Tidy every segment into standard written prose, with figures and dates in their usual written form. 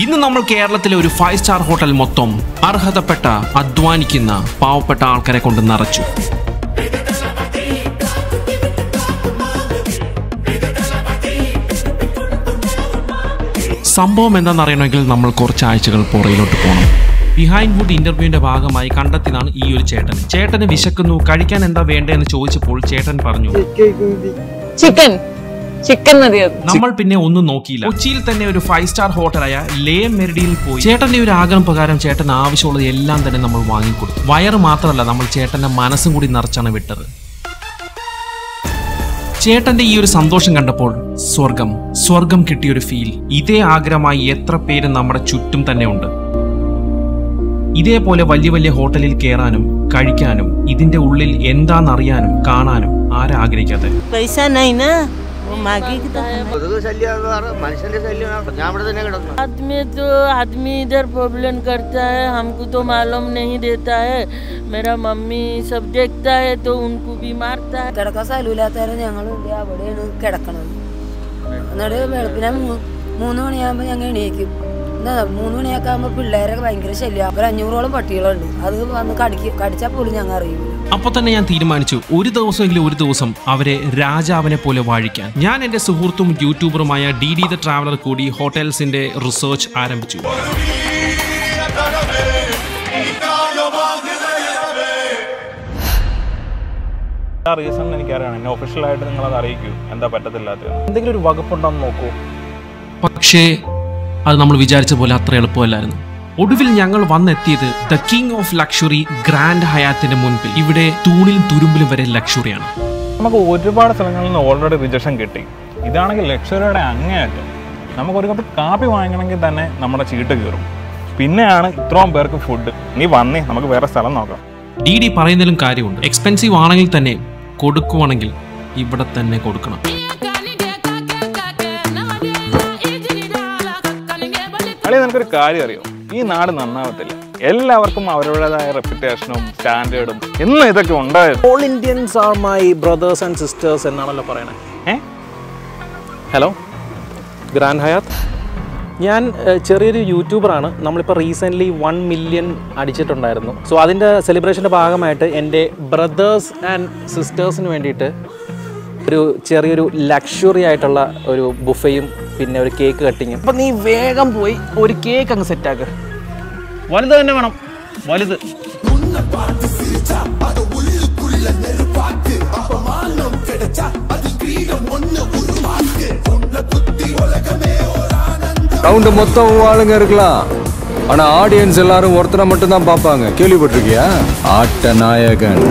ഇന്ന് നമ്മൾ കേരളത്തിലെ ഒരു 5-സ്റ്റാർ ഹോട്ടൽ മൊത്തം അർഹതപ്പെട്ട അധ്വാനിക്കുന്ന പാവപ്പെട്ട ആൾക്കാരെ കൊണ്ട് നിറച്ചു. സംഭവം എന്താണെന്നറിയണമെങ്കിൽ നമ്മൾ കുറച്ച് ആഴ്ചകൾ പുറയിലോട്ട് പോകണം. ബിഹൈൻഡ് വുഡ് ഇന്റർവ്യൂവിന്റെ ഭാഗമായി കണ്ടെത്തിയതാണ് ഈ ഒരു ചേട്ടന് വിശക്കുന്നു, കഴിക്കാൻ എന്താ വേണ്ടതെന്ന് ചോദിച്ചപ്പോൾ ചേട്ടൻ പറഞ്ഞു ചിക്കൻ മതി. നമ്മൾ പിന്നെ ഒന്നും നോക്കിയില്ല. കൊച്ചിയിൽ തന്നെ ഒരു 5-സ്റ്റാർ ഹോട്ടലായ NAMMUDെയിൽ പോയി ചേട്ടന്റെ ഒരു ആഗ്രഹം പ്രകാരം ചേട്ടൻ ആവശ്യമുള്ളത് എല്ലാം തന്നെ നമ്മൾ വാങ്ങിക്കൊടുത്തു. വയറ് മാത്രമല്ല, നമ്മൾ ചേട്ടന്റെ മനസ്സും കൂടി നിറച്ചാണ് വിട്ടത്. ചേട്ടന്റെ ഈ ഒരു സന്തോഷം കണ്ടപ്പോൾ സ്വർഗം കിട്ടിയൊരു ഫീൽ. ഇതേ ആഗ്രഹമായി എത്ര പേര് നമ്മുടെ ചുറ്റും തന്നെ ഉണ്ട്. ഇതേപോലെ വലിയ വലിയ ഹോട്ടലിൽ കയറാനും കഴിക്കാനും ഇതിന്റെ ഉള്ളിൽ എന്താണെന്നറിയാനും കാണാനും ആരാഗ്രഹിക്കാതെ. आदमी इधर प्रॉब्लम करता है, हमको तो मालूम नहीं देता है. मेरा मम्मी सब देखता है तो उनको भी मारता है. കിടക്കാൻ സ്ഥലമില്ലാത്തവരെ ഞങ്ങൾ അവിടെയാണ് കിടക്കണത്. എന്നിട്ട് വെളുപ്പിനെ 3 മണിയാകുമ്പോൾ ഞങ്ങൾ എണീക്കും. 3 മണിയൊക്കെ ആകുമ്പോൾ പിള്ളേരൊക്കെ ഭയങ്കര ശല്യം. ഒരു 500ഓളം പട്ടികളുണ്ട്. അത് വന്ന് കടിച്ചാൽ പോലും ഞങ്ങൾ അറിയില്ല. അപ്പൊ തന്നെ ഞാൻ തീരുമാനിച്ചു, ഒരു ദിവസം അവരെ രാജാവിനെ പോലെ വാഴിക്കാൻ. ഞാൻ എന്റെ സുഹൃത്തും യൂട്യൂബറുമായ DD ദ ട്രാവലർ കൂടി ഹോട്ടൽസിന്റെ റിസർച്ച് ആരംഭിച്ചു. റീസൺ എനിക്കറിയാം. എന്നെ ഒഫീഷ്യലായിട്ട് നിങ്ങളത് അറിയിക്കൂ, എന്താ പറ്റത്തില്ലാത്തത്. എന്തെങ്കിലും ഒരു വകുപ്പുണ്ടോന്ന് നോക്കൂ. പക്ഷേ അത് നമ്മൾ വിചാരിച്ച പോലെ അത്ര എളുപ്പമല്ലായിരുന്നു. ഒടുവിൽ ഞങ്ങൾ വന്നെത്തിയത് the king of luxury Grand ഹയാത്തിന്റെ മുൻപിൽ. ഇവിടെ തൂണിലും തുരുമ്പിലും വരെ ലക്ഷറിയാണ്. നമുക്ക് ഒരുപാട് സ്ഥലങ്ങളിൽ നിന്ന് ഓൾറെഡി റിജക്ഷൻ കിട്ടി. ഇതാണെങ്കിൽ ലക്ഷറിയുടെ അങ്ങേയറ്റം. നമുക്കൊരു കപ്പ് കാപ്പി വാങ്ങണമെങ്കിൽ തന്നെ നമ്മുടെ ചീട്ട് കയറും. പിന്നെയാണ് ഇത്രയും പേർക്ക് ഫുഡ്. നീ വന്നേ, നമുക്ക് വേറെ സ്ഥലം നോക്കാം. DD പറയുന്നതിലും കാര്യമുണ്ട്. എക്സ്പെൻസീവ് ആണെങ്കിൽ തന്നെ കൊടുക്കുവാണെങ്കിൽ ഇവിടെ തന്നെ കൊടുക്കണം. നിനക്കൊരു കാര്യം അറിയോ, ഈ നാട് നന്നാവത്തില്ല. എല്ലാവർക്കും അവരുടേതായ റെപ്യൂട്ടേഷനും സ്റ്റാൻഡേർഡും എന്നും ഇതൊക്കെ ഉണ്ടായിരുന്നു. All Indians are my brothers and sisters എന്നാണല്ലോ പറയണേ. ഹലോ ഗ്രാൻഡ് ഹയാത്ത്, ഞാൻ ചെറിയൊരു യൂട്യൂബറാണ്. നമ്മളിപ്പോൾ റീസെൻ്റ്ലി 1 മില്യൺ അടിച്ചിട്ടുണ്ടായിരുന്നു. സോ അതിൻ്റെ സെലിബ്രേഷൻ്റെ ഭാഗമായിട്ട് എൻ്റെ ബ്രദേഴ്സ് ആൻഡ് സിസ്റ്റേഴ്സിന് വേണ്ടിയിട്ട് ഒരു ചെറിയൊരു ലക്ഷറി ആയിട്ടുള്ള ഒരു ബുഫയും പിന്നെ ഒരു കേക്ക് കട്ടിങ്ങും. അപ്പം നീ വേഗം പോയി ഒരു കേക്ക് അങ്ങ് സെറ്റാക്ക്. വലുത് തന്നെ വേണം, വലുത്. ரவுண்டு மொத்தம் ஆளுங்க இருக்கலாம், ஆனா ஆடியன்ஸ் எல்லாரும் ஒருத்தரை மட்டும் தான் பார்ப்பாங்க. கேள்விப்பட்டிருக்கியா? ஆட்ட நாயகன்.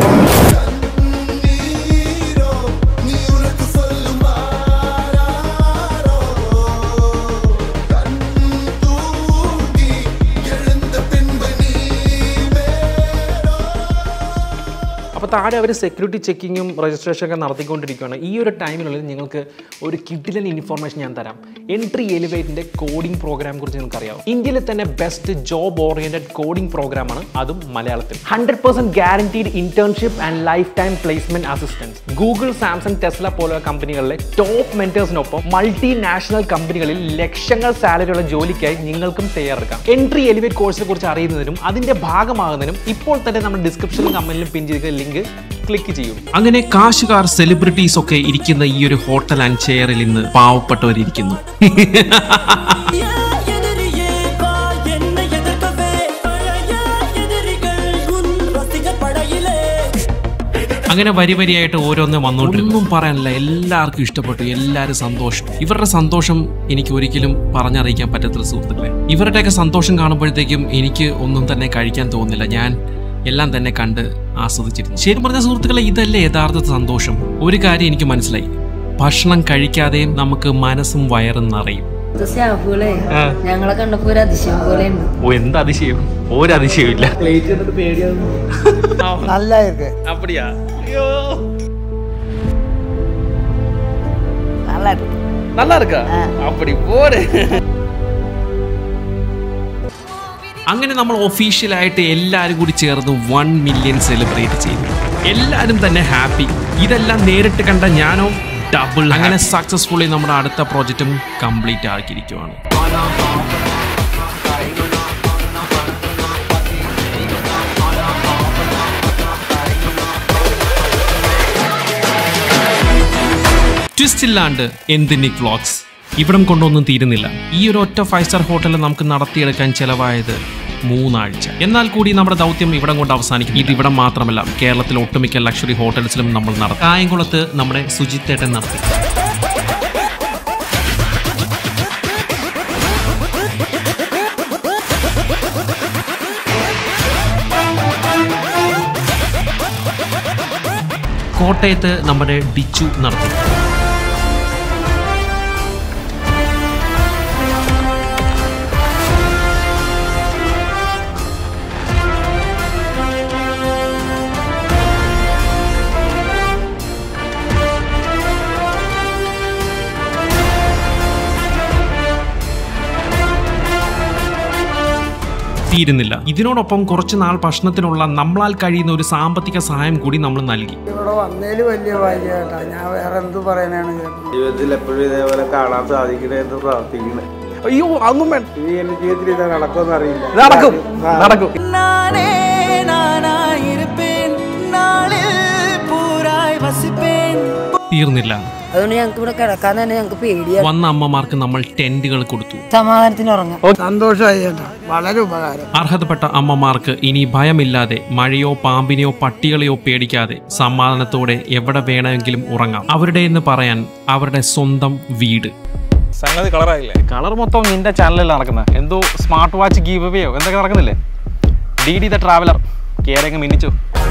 അപ്പോൾ താഴെ അവർ സെക്യൂരിറ്റി ചെക്കിങ്ങും രജിസ്ട്രേഷനൊക്കെ നടത്തിക്കൊണ്ടിരിക്കുകയാണ്. ഈ ഒരു ടൈമിനുള്ളിൽ നിങ്ങൾക്ക് ഒരു കിഡിലൻ ഇൻഫോർമേഷൻ ഞാൻ തരാം. എൻട്രി എലിവേറ്റിൻ്റെ കോഡിംഗ് പ്രോഗ്രാം കുറിച്ച് നിങ്ങൾക്കറിയാം. ഇന്ത്യയിലെ തന്നെ ബെസ്റ്റ് ജോബ് ഓറിയൻറ്റഡ് കോഡിംഗ് പ്രോഗ്രാമാണ്, അതും മലയാളത്തിൽ. 100% guaranteed internship and lifetime placement assistance. Google, Samsung, Tesla പോലുള്ള കമ്പനികളിലെ ടോപ്പ് മെന്റേഴ്സിനൊപ്പം മൾട്ടിനാഷണൽ കമ്പനികളിൽ ലക്ഷങ്ങൾ സാലറിയുള്ള ജോലിക്കായി നിങ്ങൾക്കും തയ്യാറെടുക്കാം. എൻട്രി എലിവേറ്റ് കോഴ്സിനെ കുറിച്ച് അറിയുന്നതിനും അതിന്റെ ഭാഗമാകുന്നതിനും ഇപ്പോൾ തന്നെ നമ്മുടെ ഡിസ്ക്രിപ്ഷനിലും കമന്റിലും പിൻ ചെയ്ത ലിങ്ക് ക്ലിക്ക് ചെയ്യും. അങ്ങനെ കാശുകാർ, സെലിബ്രിറ്റീസ് ഒക്കെ ഇരിക്കുന്ന ഈ ഒരു ഹോട്ടൽ ആൻഡ് ചെയറിൽ ഇന്ന് പാവപ്പെട്ടവരിയ്ക്കുന്നു. അങ്ങനെ വരിയായിട്ട് ഓരോന്ന് വന്നോണ്ടിരുന്നു. ഒന്നും പറയാനില്ല, എല്ലാവർക്കും ഇഷ്ടപ്പെട്ടു, എല്ലാവരും സന്തോഷം. ഇവരുടെ സന്തോഷം എനിക്ക് ഒരിക്കലും പറഞ്ഞറിയിക്കാൻ പറ്റത്തില്ല സുഹൃത്തുക്കളെ. ഇവരുടെയൊക്കെ സന്തോഷം കാണുമ്പോഴത്തേക്കും എനിക്ക് ഒന്നും തന്നെ കഴിക്കാൻ തോന്നുന്നില്ല. ഞാൻ എല്ലാം തന്നെ കണ്ട് ആസ്വദിച്ചിരുന്നു. ശരി പറഞ്ഞ സുഹൃത്തുക്കളെ, ഇതല്ലേ യഥാർത്ഥ സന്തോഷം. ഒരു കാര്യം എനിക്ക് മനസ്സിലായി, ഭക്ഷണം കഴിക്കാതെയും നമുക്ക് മനസ്സും വയറും നിറയും. ഞങ്ങളെ കണ്ടപ്പോ ഒരു അതിശയം പോലെ. എന്ത് അതിശയം? ഒരതിശയവും ഇല്ല. அப்படியா? நல்லா இருக்கா? அப்படி போடு. അങ്ങനെ നമ്മൾ ഒഫീഷ്യലായിട്ട് എല്ലാവരും കൂടി ചേർന്ന് 1 മില്യൺ സെലിബ്രേറ്റ് ചെയ്തു. എല്ലാവരും തന്നെ ഹാപ്പി. ഇതെല്ലാം നേരിട്ട് കണ്ട ഞാനോ ഡബിൾ. അങ്ങനെ സക്സസ്ഫുള്ളി നമ്മുടെ അടുത്ത പ്രോജക്റ്റും കംപ്ലീറ്റ് ആക്കിയിരിക്കുവാണ്. ട്വിസ്റ്റ് ഇല്ലാണ്ട് എന്തിനിക് വ്ളോഗ്സ് ഇവിടം കൊണ്ടൊന്നും തീരുന്നില്ല. ഈ ഒരു ഒറ്റ 5 സ്റ്റാർ ഹോട്ടലിൽ നമുക്ക് നടത്തിയെടുക്കാൻ ചെലവായത് 3 ആഴ്ച. എന്നാൽ കൂടി നമ്മുടെ ദൗത്യം ഇവിടം കൊണ്ട് അവസാനിക്കും. ഇത് ഇവിടം മാത്രമല്ല, കേരളത്തിൽ ഒട്ടുമിക്ക ലക്ഷറി ഹോട്ടൽസിലും നമ്മൾ നടത്തി. കായംകുളത്ത് നമ്മുടെ സുജിത്തേട്ടൻ നടത്തി. കോട്ടയത്ത് നമ്മുടെ ഡിച്ചു നടത്തി. തീരുന്നില്ല. ഇതിനോടൊപ്പം കുറച്ചു നാൾ ഭക്ഷണത്തിനുള്ള നമ്മളാൽ കഴിയുന്ന ഒരു സാമ്പത്തിക സഹായം കൂടി നമ്മൾ നൽകി. ഇവിടെ വന്നതിൽ വലിയ ഭാഗ്യമായിട്ടാ. ഞാൻ വേറെ എന്ത് പറയാനാണ് ജീവിതത്തിൽ എപ്പോഴും ഇതേപോലെ കാണാൻ സാധിക്കണേ എന്ന് പ്രാർത്ഥിക്കണേ. അയ്യോ അതൊന്നും വേണ്ട. ഇനി എന്റെ ജീവിതത്തിൽ ഇത് നടക്കുമെന്ന് അറിയില്ല. നടക്കും. തീർന്നില്ല. അതുകൊണ്ട് ഞങ്ങൾക്ക് ഇവിടെ കിടക്കാൻ തന്നെ ഞങ്ങൾക്ക് പേടിയാണ്. വന്ന അമ്മമാർക്ക് നമ്മൾ ടെന്റുകൾ കൊടുത്തു. സമാധാനത്തിന് ഉറങ്ങാം. സന്തോഷമായി ചേട്ടാ, വളരെ ഉപകാരം. അർഹതപ്പെട്ട അമ്മമാർക്ക് ഇനി ഭയമില്ലാതെ മഴയോ പാമ്പിനെയോ പട്ടികളെയോ പേടിക്കാതെ സമാധാനത്തോടെ എവിടെ വേണമെങ്കിലും ഉറങ്ങാം. അവരുടെ എന്ന് പറയാൻ അവരുടെ സ്വന്തം വീട്. സംഗതി കളറായില്ലേ? കളർ മൊത്തം നിന്റെ ചാനലിൽ നടക്കുന്നത്. എന്തോ സ്മാർട്ട് വാച്ച് ഗീവ് അവേയോ എന്തൊക്കെ നടക്കുന്നില്ലേ? DD ദ ട്രാവലർ കേരങ്ങ് മിന്നിച്ചു.